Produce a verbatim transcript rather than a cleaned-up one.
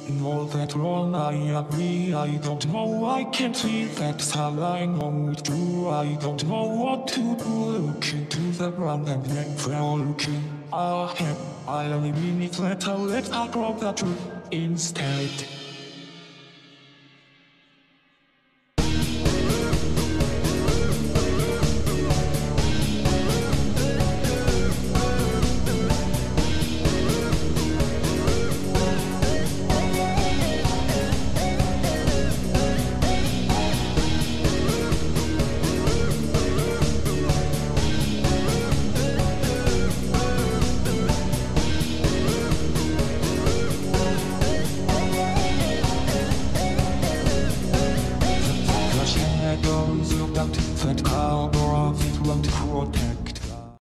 All that wrong, I agree. I don't know, I can't see that's how I know it's true. I don't know what to do. Looking to the ground and then fell looking ahead. I only mean it that I let I grab the truth instead.